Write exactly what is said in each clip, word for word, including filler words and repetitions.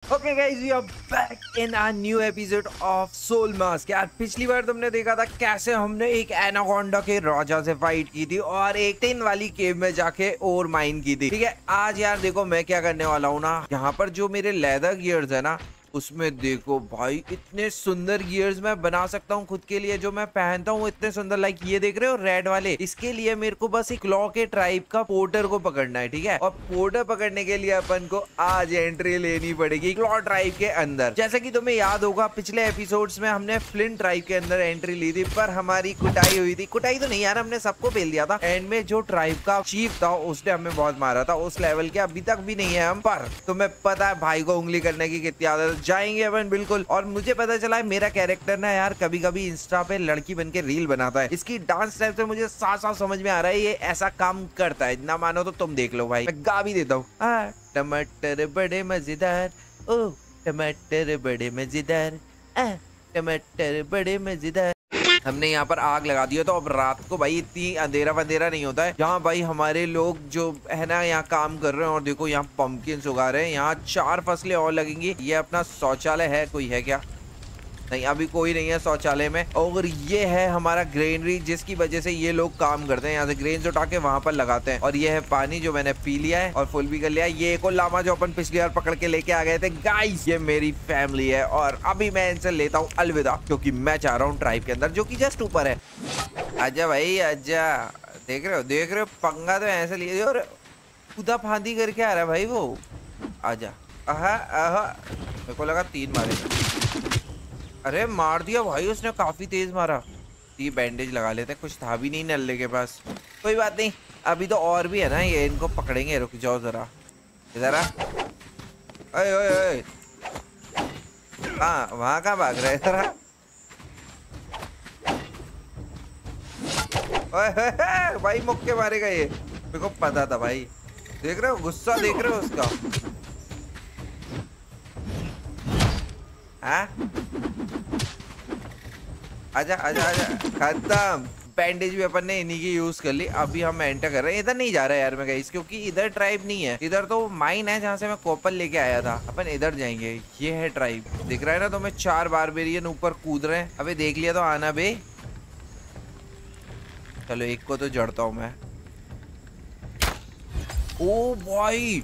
Okay guys, we are back in a new episode of Soul Mask. यार पिछली बार तुमने देखा था कैसे हमने एक एनाकोंडा के राजा से फाइट की थी और एक टिन वाली केव में जाके और माइन की थी। ठीक है, आज यार देखो मैं क्या करने वाला हूँ ना, यहाँ पर जो मेरे लेदर गियर्स है ना उसमें देखो भाई इतने सुंदर गियर्स मैं बना सकता हूँ खुद के लिए। जो मैं पहनता हूँ इतने सुंदर, लाइक ये देख रहे हो रेड वाले। इसके लिए मेरे को बस एक क्लॉ के ट्राइब का पोर्टर को पकड़ना है। ठीक है, और पोर्टर पकड़ने के लिए अपन को आज एंट्री लेनी पड़ेगी क्लॉ ट्राइब के अंदर। जैसे कि तुम्हें याद होगा पिछले एपिसोड्स में हमने फ्लिंट ट्राइब के अंदर एंट्री ली थी, पर हमारी कुटाई हुई थी। कुटाई तो नहीं यार, हमने सबको पेल दिया था। एंड में जो ट्राइब का चीफ था उसने हमें बहुत मारा था। उस लेवल के अभी तक भी नहीं है हम, पर तुम्हें पता है भाई को उंगली करने की कितनी आदत। जाएंगे अपन बिल्कुल। और मुझे पता चला है मेरा कैरेक्टर ना यार कभी कभी इंस्टा पे लड़की बन के रील बनाता है। इसकी डांस स्टेप से मुझे साफ साफ समझ में आ रहा है ये ऐसा काम करता है। ना मानो तो तुम देख लो भाई, मैं गा भी देता हूँ। टमाटर बड़े मजेदार, ओ टमाटर बड़े मजेदार, टमाटर बड़े मजेदार। हमने यहाँ पर आग लगा दी है, तो अब रात को भाई इतनी अंधेरा वंधेरा नहीं होता है। यहाँ भाई हमारे लोग जो है ना यहाँ काम कर रहे हैं। और देखो यहाँ पंपकिन उगा रहे हैं। यहाँ चार फसलें और लगेंगी। ये अपना शौचालय है, कोई है क्या? नहीं, अभी कोई नहीं है शौचालय में। और ये है हमारा ग्रेनरी, जिसकी वजह से ये लोग काम करते हैं। यहाँ से ग्रेन्स उठा के वहां पर लगाते हैं। और ये है पानी जो मैंने पी लिया है और फुल भी कर लिया है। ये एक और लामा जो अपन पिछली बार पकड़ के लेके आ गए थे। गाइस ये मेरी फैमिली है और अभी मैं इनसे लेता हूँ अलविदा, क्योंकि मैं चाह रहा हूँ ट्राइब के अंदर, जो की जस्ट ऊपर है। आजा भाई आजा। देख रहे हो देख रहे हो पंगा तो ऐसे लिए और खुदा फांदी करके आ रहा है भाई वो। आजा। आहा आहा, मेरे को लगा तीन मारे। अरे मार दिया भाई उसने, काफी तेज मारा। ये बैंडेज लगा लेते हैं, कुछ था भी नहीं नल्ले के पास। कोई बात नहीं, अभी तो और भी है ना, ये इनको पकड़ेंगे। रुक जाओ जरा, इधर आ। ओए ओए ओए, हाँ वहां कहाँ भाग रहे जरा। ओए भाई मुक्के मारेगा ये, मेरे को पता था भाई। देख रहे हो गुस्सा, देख रहे हो उसका। हाँ आजा आजा आजा, खत्म। बैंडेज भी अपन ने इन्हीं की यूज कर ली। अभी हम एंटर कर रहे हैं। इधर नहीं जा रहा है यार मैं गाइस, क्योंकि इधर ट्राइब नहीं है। इधर तो माइन है जहाँ से मैं कॉपर लेके आया था। अपन इधर जाएंगे। ये है ट्राइब, दिख रहा है ना तुम्हें? चार बारबेरियन ऊपर कूद रहे हैं। अबे देख लिया तो आना बे। चलो एक को तो जड़ता हूँ मैं। ओ भाई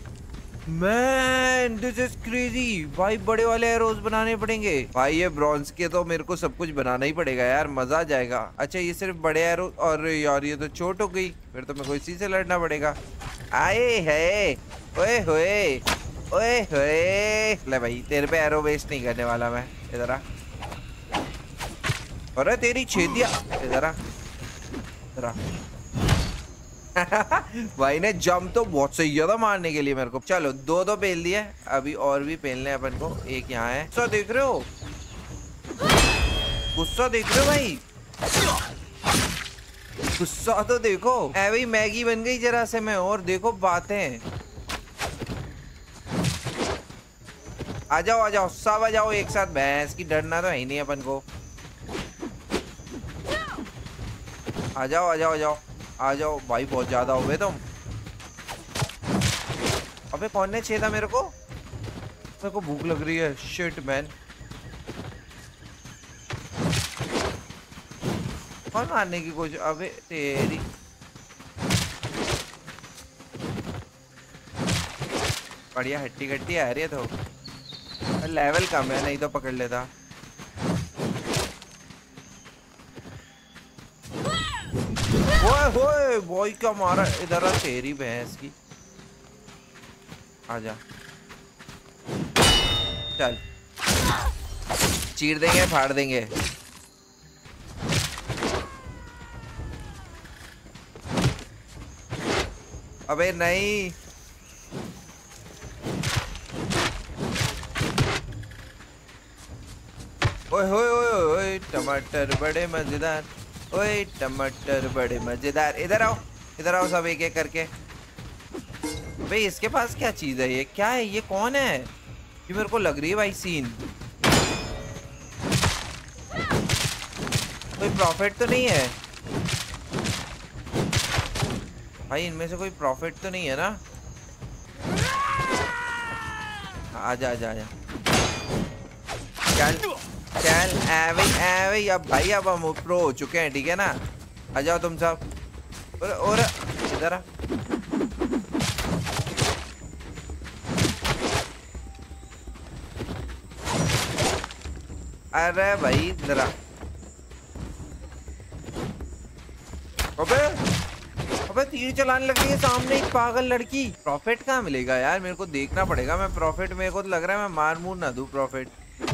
मैन, दिस इज क्रेजी भाई। बड़े वाले एरोज बनाने पड़ेंगे भाई। ये ब्रॉन्ज के तो मेरे को सब कुछ बनाना ही पड़ेगा यार, मजा आ जाएगा। अच्छा ये सिर्फ बड़े एरो, और यार ये तो चोट हो गई। फिर तो मेरे को इसी से लड़ना पड़ेगा। आए है ओए होए ओए होए। ले भाई तेरे पे एरो वेस्ट नहीं करने वाला मैं। इधर आ। अरे तेरी छेदिया, इधर आ इधर आ। भाई ने जंप तो बहुत सही किया था मारने के लिए मेरे को। चलो दो दो पेल दिए, अभी और भी पेलने अपन को। एक यहाँ है। गुस्सा देख रहे हो, गुस्सा देख रहे हो भाई, गुस्सा तो देखो। ऐ भाई मैगी बन गई जरा से मैं। और देखो बातें। आ जाओ आ जाओ सब आ जाओ एक साथ। भैंस की डरना तो है ही नहीं अपन को। आ जाओ आ जाओ आ जाओ आ जाओ भाई, बहुत ज्यादा हो गए तुम। अबे कौन ने छेदा मेरे को? मेरे को भूख लग रही है। शिट मैन, कौन मारने की कोशिश? अबे तेरी, बढ़िया हट्टी कट्टी आ रही है। तो लेवल कम है, नहीं तो पकड़ लेता। ओए होए बॉय क्या मारा। इधर आ तेरी भैंस की। आजा चल, चीर देंगे फाड़ देंगे। अबे नहीं, ओए होए ओए ओए, टमाटर बड़े मजेदार, ओए टमाटर बड़े मजेदार। इधर आओ इधर आओ सब एक एक करके। भाई इसके पास क्या चीज है? ये क्या है? ये कौन है? ये मेरे को लग रही है भाई सीन। कोई प्रॉफिट तो नहीं है भाई? इनमें से कोई प्रॉफिट तो नहीं है ना? आजा आजा आजा, चल चल एवे एवे। अब भाई अब हम प्रो हो चुके हैं, ठीक है ना। आ जाओ तुम सब। और और इधर आ। अरे भाई इधर आ। अबे अबे तीर चलाने लग रही है सामने एक पागल लड़की। प्रॉफिट कहाँ मिलेगा यार, मेरे को देखना पड़ेगा। मैं प्रॉफिट, मेरे को तो लग रहा है मैं मार मूर ना दूं प्रॉफिट।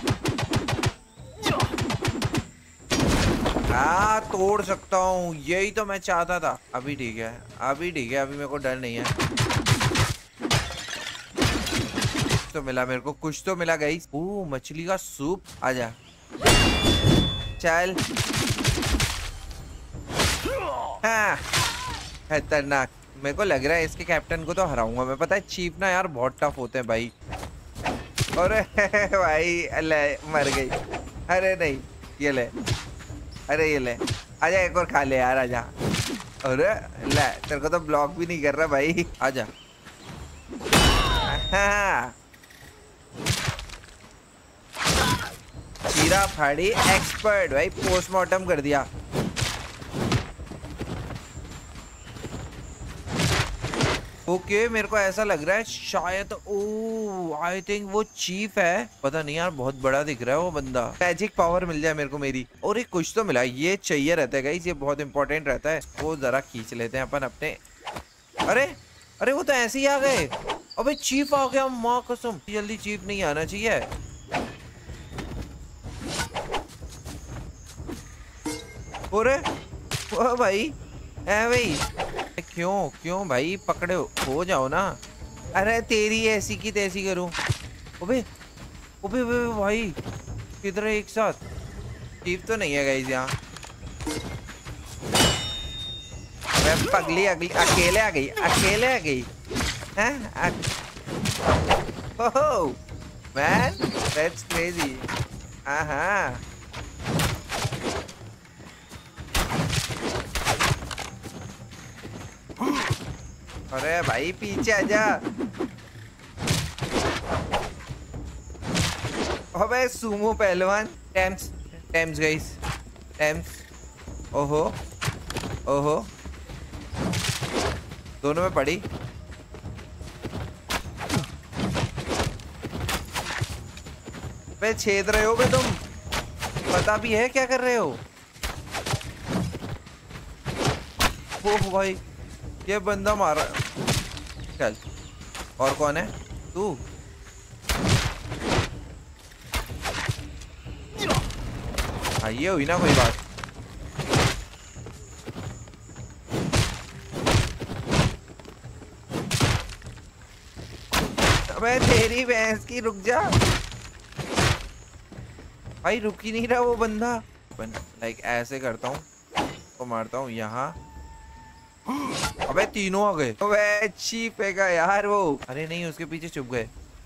हाँ तोड़ सकता हूँ, यही तो मैं चाहता था। अभी ठीक है, अभी ठीक है, अभी मेरे को डर नहीं है। तो मिला मेरे को, कुछ तो मिला गाइस। ओह मछली का सूप, आजा चल। हाँ खतरनाक। मेरे को लग रहा है इसके कैप्टन को तो हराऊंगा मैं। पता है चीफ ना यार बहुत टफ होते हैं भाई। अरे भाई अल्लाह मर गई। अरे नहीं ये ले, अरे ये ले, आजा एक और खा ले यार, आजा। अरे ले, तेरे को तो ब्लॉक भी नहीं कर रहा भाई, आजा। हाँ चीरा फाड़ी एक्सपर्ट भाई, पोस्टमार्टम कर दिया। ओके okay, मेरे को ऐसा लग रहा है शायद, ओ आई थिंक वो चीफ है। पता नहीं यार, बहुत बड़ा दिख रहा है वो बंदा। मैजिक पावर मिल जाए मेरे को मेरी। और एक कुछ तो मिला, ये चाहिए रहता है गाइस, ये बहुत इंपॉर्टेंट रहता है। वो जरा खींच लेते हैं अपन अपने। अरे अरे वो तो ऐसे ही आ गए। अबे चीफ आ गया, माँ कसम। जल्दी चीफ नहीं आना चाहिए। अरे ओ भाई है भाई, क्यों क्यों भाई पकड़े हो जाओ ना। अरे तेरी ऐसी की तैसी करूं। ओबे ओबे ओबे भाई किधर है एक साथ। चीफ तो नहीं है गाइस यहाँ। मैं पगली अगली अकेले आ गई, अकेले आ गई हैं। Oh man that's crazy. हाँ अरे भाई पीछे आजा। अबे सुमो पहलवान। Tames tames guys, tames. ओहो ओहो दोनों में पड़ी। बे छेद रहे हो बे तुम, पता भी है क्या कर रहे हो। ओह भाई ये बंदा मारा। चल और कौन है तू। हाँ ये हुई ना कोई बात। अबे तेरी भैंस की, रुक जा भाई। रुक ही नहीं रहा वो बंदा। लाइक ऐसे करता हूँ तो मारता हूँ यहाँ। अबे तीनों आ गए। अबे चीफ है का यार वो। अरे नहीं उसके पीछे छुप गए।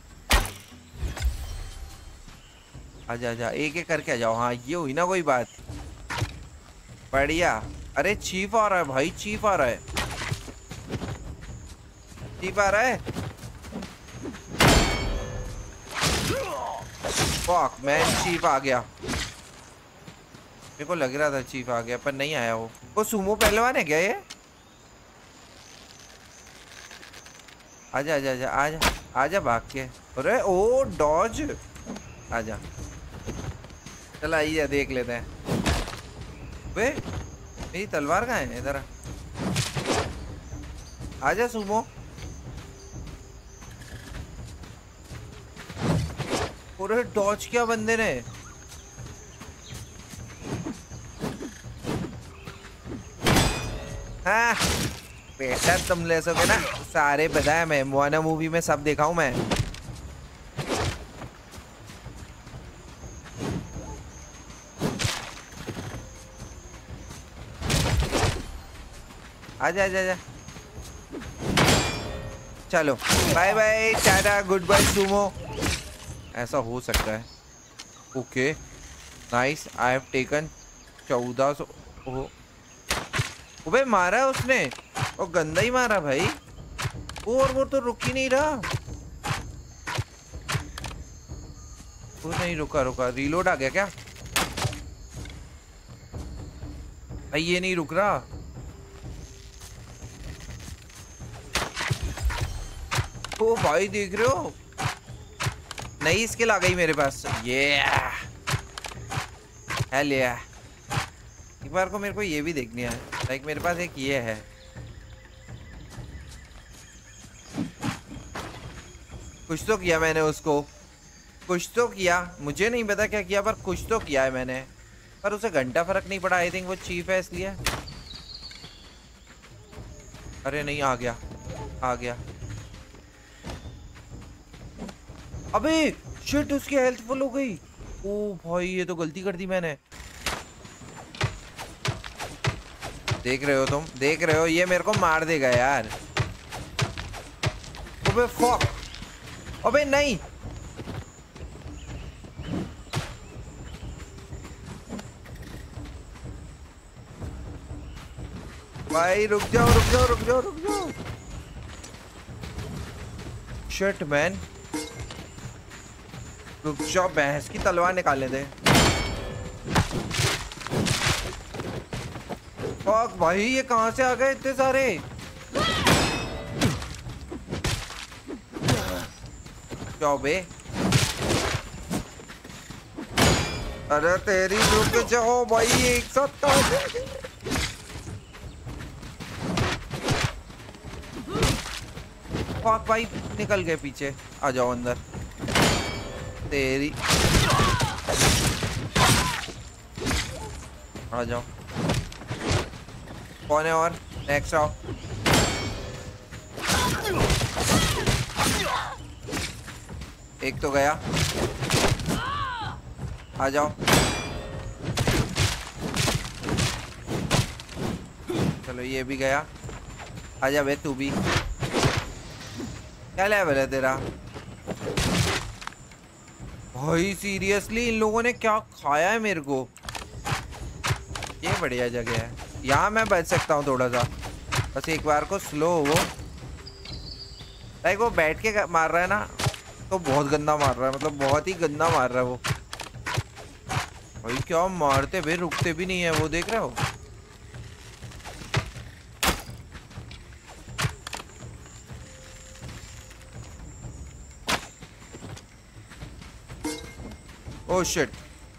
आजा आजा एक एक करके आ जाओ। हाँ ये हुई ना कोई बात, बढ़िया। अरे चीफ आ रहा है भाई, चीफ आ रहा है, चीफ आ रहा है। फक मैन चीफ आ गया। मेरे को लग रहा था चीफ आ गया पर नहीं आया वो। वो सुमो पहलवान है क्या ये। आजा आजा आजा आजा आजा भाग के। अरे ओ डॉज, आजा चल आइए देख लेते हैं। वे मेरी तलवार कहाँ है, इधर आजा सुमो। अरे डॉज क्या बंदे ने। हाँ बेटा तुम ले सकोगे ना, सारे बताया मैं। मोआना मूवी में सब देखा हूं मैं। आजा आजा आजा। चलो bye bye tata good bye sumo. ऐसा हो सकता है। Okay nice, I have taken चौदह सौ। ओबे मारा उसने, और गंदा ही मारा भाई। वो और वो तो रुक ही नहीं रहा। वो नहीं, रुका रुका, रीलोड आ गया क्या? भाई ये नहीं रुक रहा। ओ भाई देख रहे हो, नई स्किल आ गई मेरे पास। ये हेल या। एक बार को मेरे को ये भी देखनी है। लाइक मेरे पास एक ये है, कुछ तो किया मैंने उसको, कुछ तो किया, मुझे नहीं पता क्या किया पर कुछ तो किया है मैंने, पर उसे घंटा फर्क नहीं पड़ा। आई थिंक वो चीफ है इसलिए। अरे नहीं, आ गया आ गया। अबे शिट, उसकी हेल्थ फुल हो गई। ओ भाई ये तो गलती कर दी मैंने। देख रहे हो तुम, देख रहे हो, ये मेरे को मार देगा यार। अबे फक, अबे नहीं। भाई रुक जाओ रुक जाओ रुक जाओ रुक जाओ। शिट मैन, रुक जाओ, भैंस की तलवार निकालने दे। फक भाई, ये कहां से आ गए इतने सारे? जाओ बे। अरे तेरी रुक जाओ भाई, एक साथ फक भाई, निकल गए पीछे। आ जाओ अंदर। तेरी आ जाओ। कौन है और? नेक्स्ट आओ। एक तो गया, आ जाओ। चलो ये भी गया, आजा बे तू भी। क्या लेवल है तेरा? भाई सीरियसली इन लोगों ने क्या खाया है मेरे को। ये बढ़िया जगह है, यहाँ मैं बच सकता हूँ थोड़ा सा, बस एक बार को स्लो हो। लाइक वो बैठ के मार रहा है ना, तो बहुत गंदा मार रहा है, मतलब बहुत ही गंदा मार रहा है वो। भाई क्या मारते भाई, रुकते भी नहीं है वो, देख रहे हो? ओ शिट,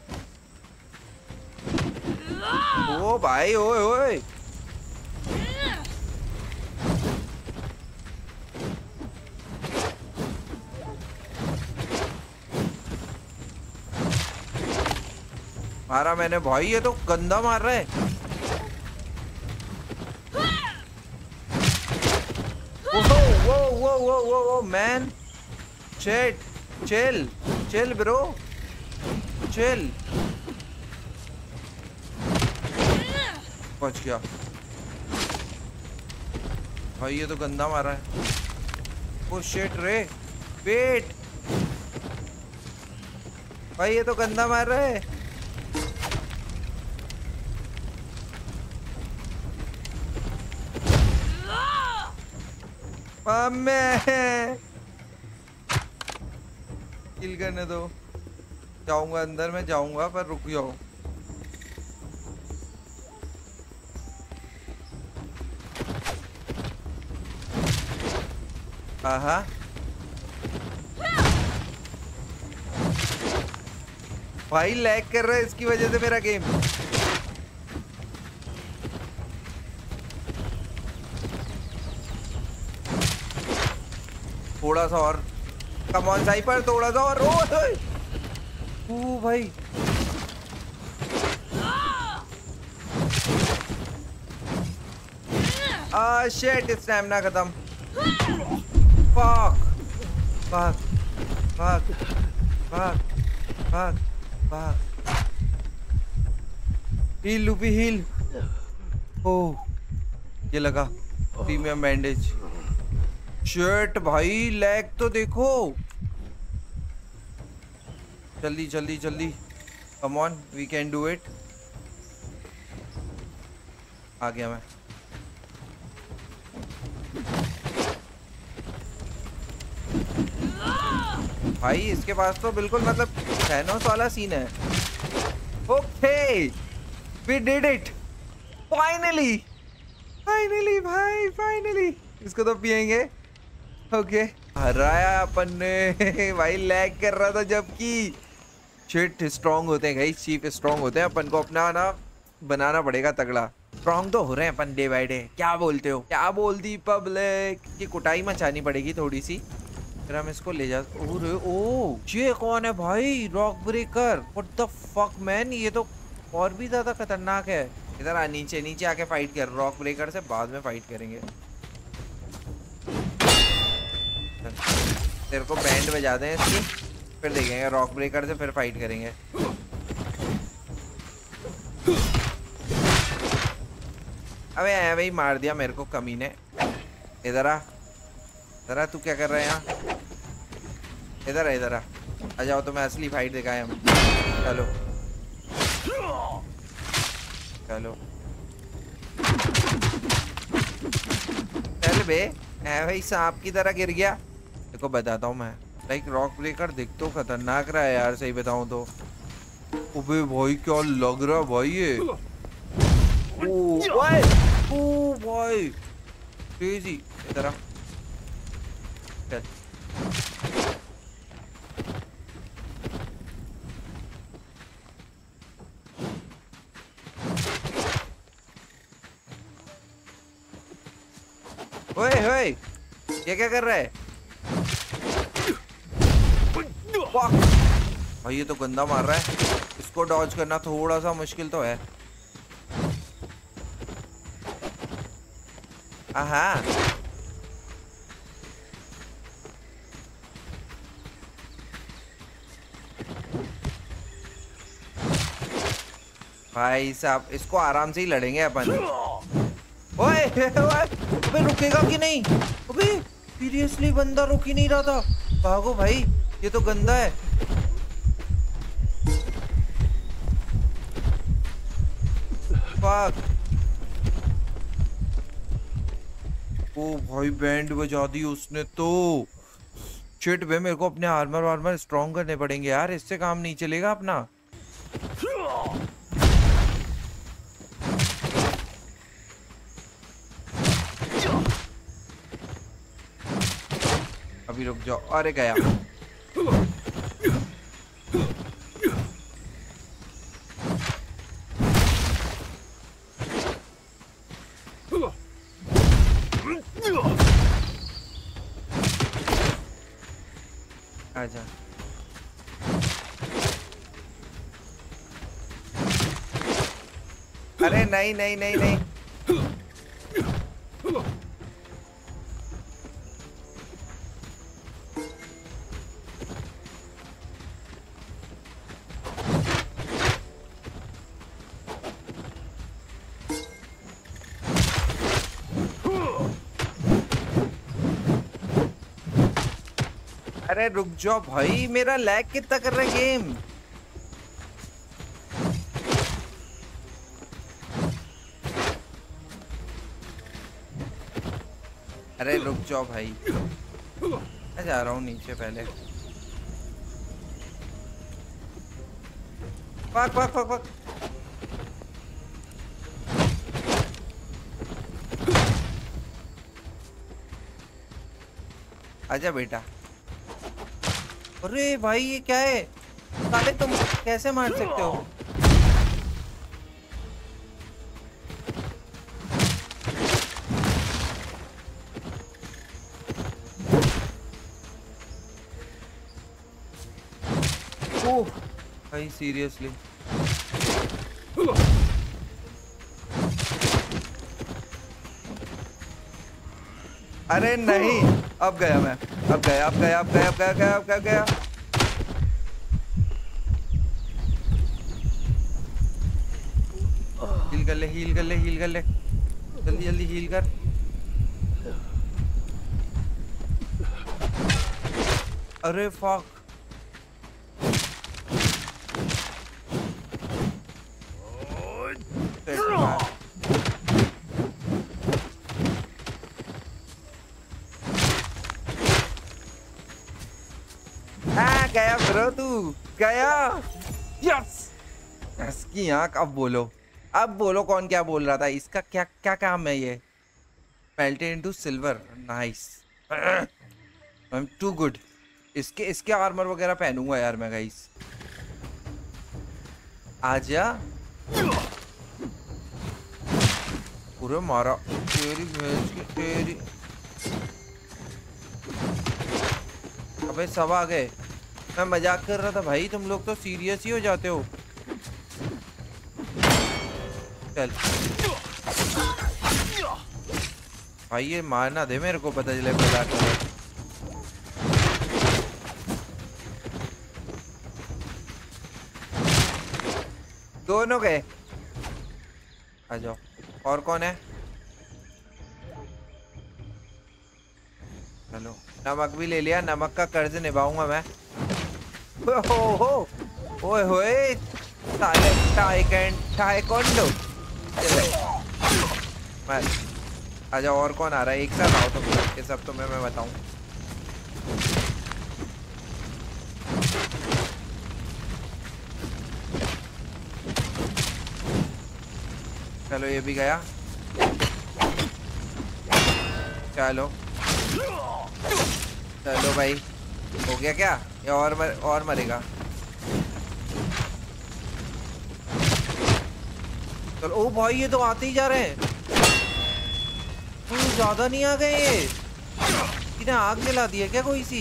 ओ भाई, ओए ओए। मारा मैंने भाई, ये तो गंदा मार रहा है। वो वो वो वो वो वो man, shit, chill chill bro, chill. पहुंच गया भाई, ये तो गंदा मारा है। ओ शिट रे, वेट भाई, ये तो गंदा मार रहा है। मैं किल करने दो, जाऊंगा अंदर में जाऊंगा, पर रुक जाओ। आहा, भाई लैग कर रहा है इसकी वजह से मेरा गेम। थोड़ा सा और, कम ऑन साइपर, थोड़ा सा और। ओ भाई, आ शिट, स्टैमिना खत्म। Fuck fuck fuck fuck fuck fuck. Heal Loopy heal. ओ ये लगा प्रीमियम बैंडेज। शिट भाई, लैग तो देखो। जल्दी जल्दी जल्दी, come on, we can do it. आ गया मैं। भाई इसके पास तो बिल्कुल मतलब थैनोस वाला सीन है। Okay we did it finally finally भाई फाइनली। इसको तो पियेंगे। ओके हराया अपन ने भाई लैग कर रहा था जबकि शिट स्ट्रांग होते हैं गाइस चीफ स्ट्रांग होते हैं अपन को अपना ना बनाना पड़ेगा तगड़ा। स्ट्रांग तो हो रहे हैं अपन डे बाय डे। क्या बोलते हो क्या बोलती पब्लिक की कुटाई मचानी पड़ेगी थोड़ी सी फिर हम इसको ले जा। ओ ये कौन है भाई rock breaker what the fuck man ये तो और भी ज्यादा खतरनाक है। इधर आ नीचे नीचे आके फाइट कर रॉक ब्रेकर से बाद में फाइट करेंगे। तेरे को बैंड बजा दें इसकी फिर देखेंगे रॉक ब्रेकर से फिर फाइट करेंगे। अबे आया भाई मार दिया मेरे को कमीने। इधर आ इधर आ तू क्या कर रहा है यहाँ। इधर आ इधर आ आ जाओ तो मैं असली फाइट दिखाए हम। चलो चलो चल बे है भाई सांप की तरह गिर गया। देखो बताता हूँ मैं लाइक रॉक ब्रेकर दिख तो खतरनाक रहा है यार सही बताऊँ तो। अबे भाई क्या लग रहा भाई ये। ओ भाई ओ भाई क्रेजी। इधर आ चल ओए ओए ये क्या कर रहा है भाई। ये तो गंदा मार रहा है इसको डॉज करना थोड़ा सा मुश्किल तो है। आहा भाई साहब इसको आराम से ही लड़ेंगे अपन। ओए अबे रुकेगा कि नहीं। अबे सीरियसली बंदा रुक ही नहीं रहा था। भागो भाई ये तो गंदा है। फक ओ भाई बैंड बजा दी उसने तो। शिट बे मेरे को अपने आर्मर वार्मर स्ट्रॉन्ग करने पड़ेंगे यार इससे काम नहीं चलेगा अपना। अभी रुक जाओ। अरे गया आजा। अरे नहीं नहीं नहीं नहीं अरे रुक जाओ भाई मेरा लैग कितना कर रहा है गेम। अरे रुक जाओ भाई मैं जा रहा हूँ नीचे पहले। पक पक पक पक आजा बेटा। अरे भाई ये क्या है साले तुम कैसे मार सकते हो। ओह भाई सीरियसली अरे नहीं अब गया मैं अब गया अब गया अब गया अब गया गया अब गया गया। हील कर ले हील कर ले हील कर ले जल्दी जल्दी हील कर। अरे फक गया तू, गया। यस, इसकी आंख। अब बोलो, अब बोलो कौन क्या बोल रहा था। इसका क्या क्या काम है ये? Melted into silver, nice. I am too good. इसके इसके आर्मर वगैरह पहनूंगा यार मैं गाइस। आजा, पूरे मारा तेरी भैंस की तेरी। अबे सब आ गए। मैं मजाक कर रहा था भाई, तुम लोग तो सीरियस ही हो जाते हो। चल भाई, ये मारना दे मेरे को, पता चले मजाक कर रहा है। दोनों गए। आ जाओ। और कौन है? चलो, नमक भी ले लिया, नमक का कर्ज निभाऊंगा मैं। हो हो, ओए होए, साले टाइकेंड टाइकोंडो। चले मत। आ जाओ। और कौन आ रहा है? एक साथ आओ तुम सब के सब, तुम्हें मैं बताऊं। चलो, ये भी गया। चलो चलो भाई, हो गया क्या? या और मर, और मरेगा? चलो। ओ भाई, ये तो आते ही जा रहे हैं। ज्यादा नहीं आ गए ये? इन्हें आग जला दी है क्या कोई सी?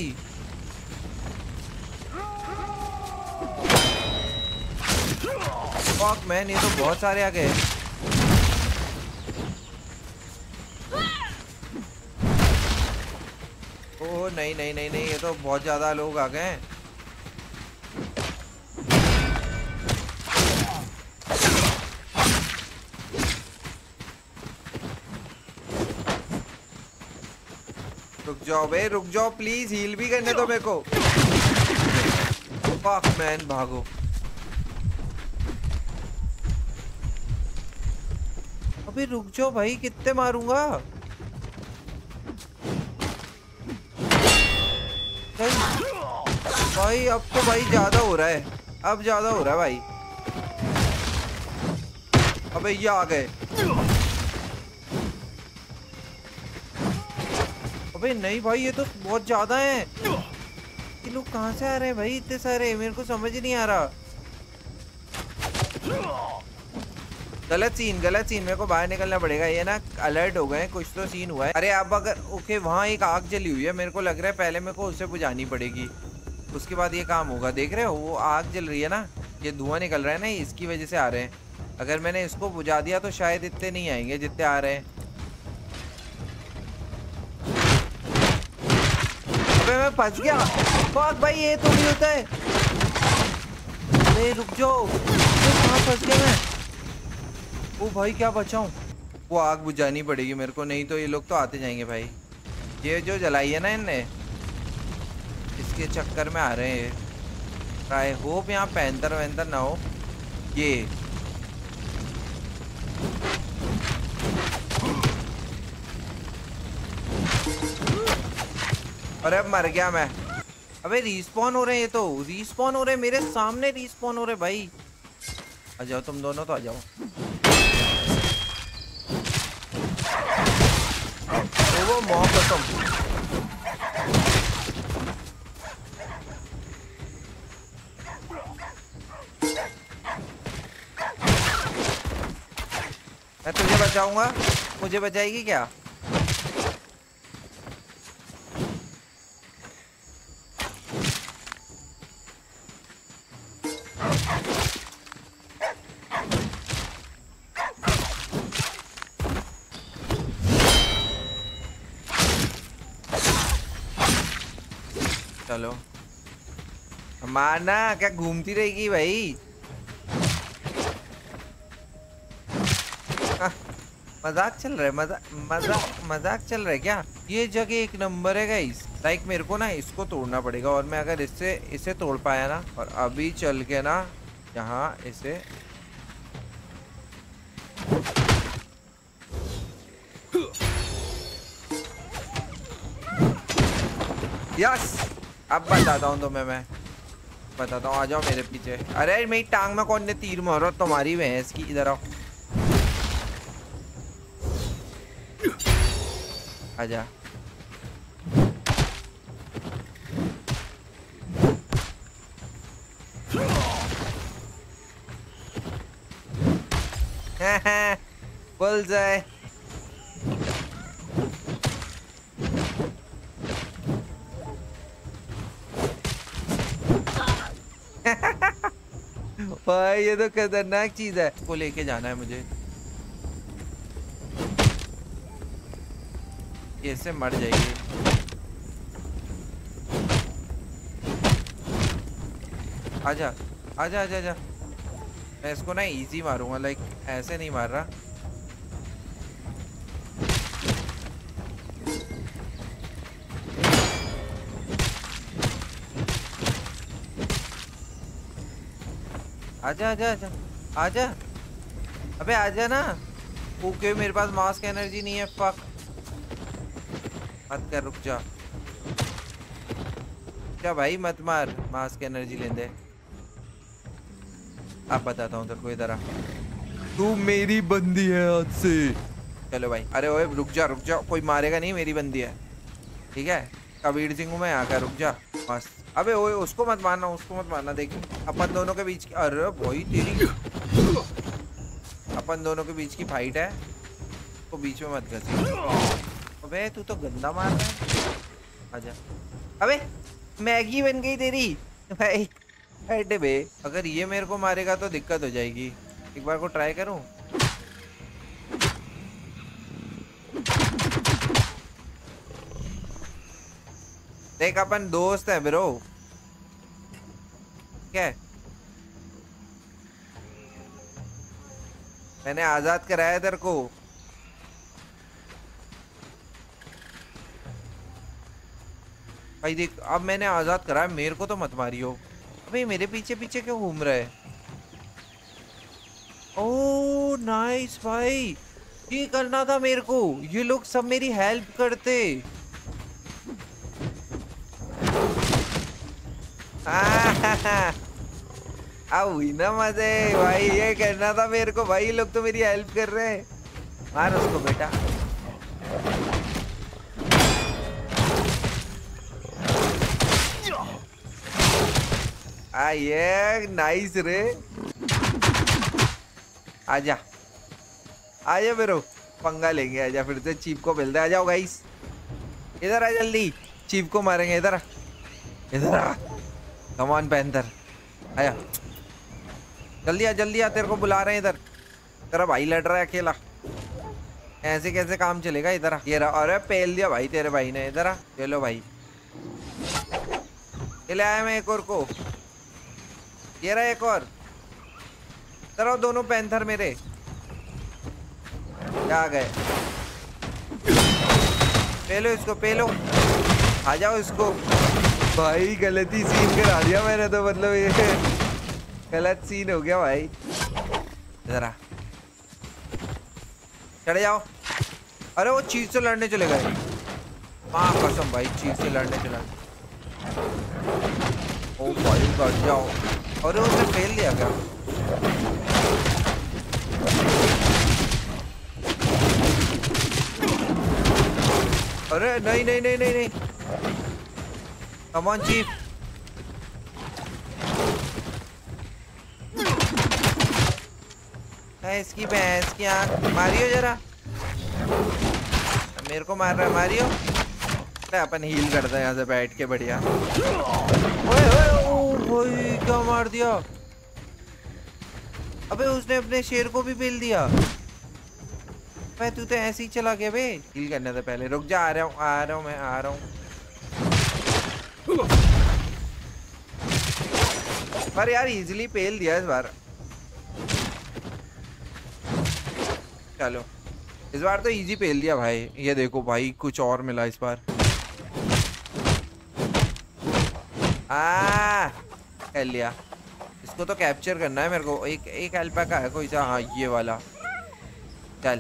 फक मैन, ये तो बहुत सारे आ गए। ओह नहीं नहीं नहीं नहीं, ये तो बहुत ज्यादा लोग आ गए। रुक जाओ बे, रुक जाओ प्लीज, हील भी करने दो मेरे को। फक मैन, भागो। अबे रुक जाओ भाई, कितने मारूंगा भाई? अब तो भाई ज्यादा हो रहा है, अब ज्यादा हो रहा है भाई। अबे ये आ गए। अबे नहीं भाई, ये तो बहुत ज्यादा है। ये लोग कहाँ से आ रहे हैं भाई इतने सारे? मेरे को समझ ही नहीं आ रहा। गलत सीन, गलत सीन। मेरे को बाहर निकलना पड़ेगा। ये ना अलर्ट हो गए, कुछ तो सीन हुआ है। अरे अब अगर ओके, वहाँ एक आग जली हुई है, मेरे को लग रहा है पहले मेरे को उसे बुझानी पड़ेगी, उसके बाद ये काम होगा। देख रहे हो वो आग जल रही है ना, ये धुआं निकल रहा है ना, इसकी वजह से आ रहे हैं। अगर मैंने इसको बुझा दिया तो शायद इतने नहीं आएंगे जितने आ रहे हैं। अबे मैं फंस गया। फक भाई, ये तो नहीं होता है। अरे रुक जाओ, कहाँ फंस गया मैं? ओ भाई, क्या बचाऊं? वो आग बुझानी पड़ेगी मेरे को, नहीं तो ये लोग तो आते जाएंगे भाई। ये जो जलाई है ना इनने, इसके चक्कर में आ रहे हैं। आई होप यहाँ पैंतर वैंतर ना हो। ये अरे अब मर गया मैं। अबे रीस्पॉन हो रहे हैं, ये तो रीस्पॉन हो रहे हैं मेरे सामने, रीस्पॉन हो रहे भाई। आ जाओ तुम दोनों, तो आ जाओ। वो मौत कसम। मैं तुझे बचाऊंगा, मुझे बचाएगी क्या? चलो मारना, क्या घूमती रहेगी भाई? मजाक चल रहा है, मजाक मजाक मजाक चल रहा है क्या? ये जगह एक नंबर है गाइस। लाइक मेरे को ना इसको तोड़ना पड़ेगा, और मैं अगर इससे इसे तोड़ पाया ना, और अभी चल के ना यहाँ इसे यस, अब बताता हूँ तुम्हें मैं। बताता हूँ, आ जाओ मेरे पीछे। अरे मेरी टांग में कौन ने तीर मारा? तुम्हारी भैंस की, इधर आओ। आजा। बुलसेआई। भाई ये तो खतरनाक चीज है, इसको लेके जाना है मुझे। ये इससे मर जाएगी। आजा आजा आजा आजा। मैं इसको ना इजी मारूंगा, लाइक ऐसे नहीं मार रहा। आजा आजा आजा आजा। अबे आजा ना। ओके मेरे पास मास्क एनर्जी नहीं है, फक। मत कर, रुक जा। क्या भाई मत मार, मास्क एनर्जी ले दे। अब बताता हूँ तेरे को, इधर आ। तू मेरी बंदी है आज से। चलो भाई। अरे ओए रुक जा रुक जा, कोई मारेगा नहीं, मेरी बंदी है, ठीक है? कबीर सिंह हूँ मैं यहाँ का, रुक जा मस्त। अबे ओए उसको मत मारना, उसको मत मारना। देख अपन दोनों के बीच की, अरे भाई तेरी, अपन दोनों के बीच की फाइट है, तो बीच में मत घस। अबे तू तो गंदा मार रहा है। आजा। अबे मैगी बन गई तेरी भाई। अरे बे, अगर ये मेरे को मारेगा तो दिक्कत हो जाएगी। एक बार को ट्राई करूं। देख अपन दोस्त है ब्रो, क्या है? मैंने आजाद कराया तेरे को। भाई देख, अब मैंने आजाद कराया, मेरे को तो मत मारियो। अबे मेरे पीछे पीछे क्यों घूम रहा है? ओह नाइस भाई, ये करना था मेरे को। ये लोग सब मेरी हेल्प करते। अब हुई ना मजे भाई, ये करना था मेरे को भाई। लोग तो मेरी हेल्प कर रहे हैं। मार उसको बेटा। आ ये नाइस रे। आजा आजा फिर पंगा लेंगे। आजा फिर से चीफ को मिलते। आ जाओ गाइस, इधर आ जल्दी, चीफ को मारेंगे। इधर आ, इधर आ, कम ऑन पैंथर, आया जल्दी आ जल्दी आ, तेरे को बुला रहे हैं इधर। तेरा भाई लड़ रहा है अकेला, ऐसे कैसे काम चलेगा? इधर आ। ये रहा। अरे पेल दिया भाई तेरे भाई ने। इधर आ, ये लो भाई, ये ले आया मैं एक और को। ये रहा एक और। इधर आओ दोनों पैंथर मेरे। क्या गए? पेलो इसको, पेलो। आ जाओ इसको। भाई गलती सीन करा दिया मैंने तो, मतलब ये गलत सीन हो गया भाई। जरा चढ़ जाओ। अरे वो चीज से लड़ने चले गए। माँ कसम भाई, चीज से लड़ने चला। ओ भाई कट जाओ। अरे उसने फेल दिया क्या? अरे नहीं नहीं नहीं नहीं नहीं, कम ऑन चीफ। इसकी भैंस की आंख। मारियो जरा, मेरे को मार रहा है। मारियो। अपन हील करते हैं यहाँ से बैठ के, बढ़िया। ओए ओए ओ भाई क्या मार दिया। अबे उसने अपने शेर को भी पेल दिया। मैं तू तो ऐसे ही चला गया बे। हील करने से पहले रुक जा। आ रहा हूँ आ रहा हूँ मैं आ रहा हूँ। पर यार इजीली पेल दिया इस बार। चलो इस बार तो इजी पेल दिया भाई। ये देखो भाई, कुछ और मिला इस बार। आ कर लिया। इसको तो कैप्चर करना है मेरे को। एक एक अल्पाका है कोई सा, हाँ ये वाला। चल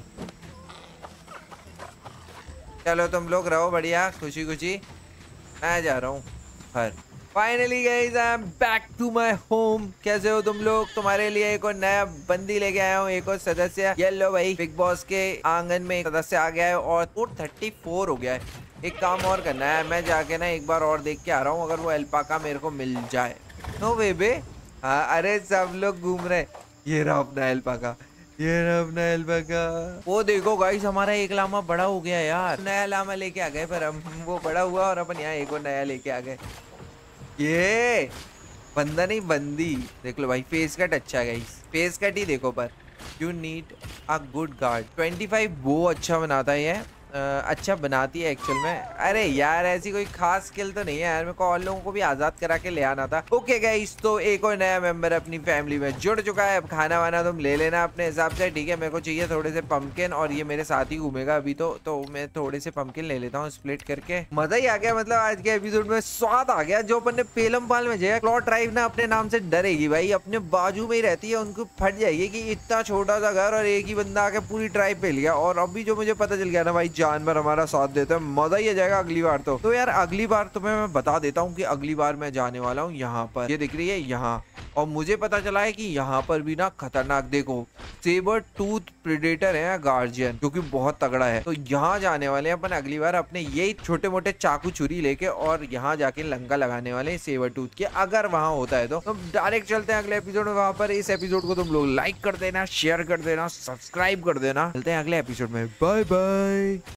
चलो तुम लोग रहो बढ़िया खुशी खुशी, मैं जा रहा हूँ घर। Finally guys I am back to my home. कैसे हो तुम लोग? तुम्हारे लिए एक और नया बंदी लेके आया हूँ, एक और सदस्य। ये लो भाई, बिग बॉस के आंगन में एक सदस्य आ गया है और फोर थर्टी फोर हो गया है। एक काम और करना है, मैं जाके ना एक बार और देख के आ रहा हूँ, अगर वो अल्पाका मेरे को मिल जाए। नो बेबे। हाँ अरे सब लोग घूम रहे। ये रहा अपना अल्पाका, ये रहा अपना अल्पाका। वो देखो गाइस, हमारा एक लामा बड़ा हो गया यार। नया लामा लेके आ गए, पर हम वो बड़ा हुआ और अपन यहाँ एक और नया लेके आ गए। ये बंदा नहीं बंदी। देख लो भाई, फेस कट अच्छा है गाइस, फेस कट ही देखो। पर you need a good guard. Twenty five वो अच्छा बनाता है ये। आ, अच्छा बनाती है एक्चुअल में। अरे यार ऐसी कोई खास स्किल तो नहीं है यार, मेरे को और लोगों को भी आजाद करा के ले आना था। ओके गाइस, तो एक और नया मेंबर अपनी फैमिली में जुड़ चुका है। अब खाना वाना तुम ले लेना अपने हिसाब से, ठीक है? मेरे को चाहिए थोड़े से पंपकिन, और ये मेरे साथ ही घूमेगा अभी तो तो मैं थोड़े से पंपकिन ले लेता हूँ स्प्लिट करके। मजा ही आ गया, मतलब आज के एपिसोड में स्वाद आ गया। जो अपन ने पेलम पाल में जाए, क्लॉ ट्राइब ना अपने नाम से डरेगी भाई, अपने बाजू में ही रहती है, उनको फट जाएगी कि इतना छोटा सा घर और एक ही बंदा आके पूरी ट्राइब पे लिया। और अभी जो मुझे पता चल गया ना भाई, जानवर हमारा साथ देते हैं, मजा ही आ जाएगा अगली बार तो। तो यार अगली बार तुम्हें मैं बता देता हूँ कि अगली बार मैं जाने वाला हूँ यहाँ पर, ये दिख रही है यहाँ। और मुझे पता चला है कि यहाँ पर भी ना खतरनाक, देखो सेबर टूथ प्रेडेटर है गार्जियन, जो कि बहुत तगड़ा है। तो यहाँ जाने वाले हैं अपन अगली बार अपने यही छोटे मोटे चाकू छुरी लेके, और यहाँ जाके लंका लगाने वाले हैं सेबर टूथ के, अगर वहां होता है तो। तो डायरेक्ट चलते हैं अगले एपिसोड में वहां पर। इस एपिसोड को तुम लोग लाइक कर देना, शेयर कर देना, सब्सक्राइब कर देना। चलते हैं अगले एपिसोड में, बाय बाय।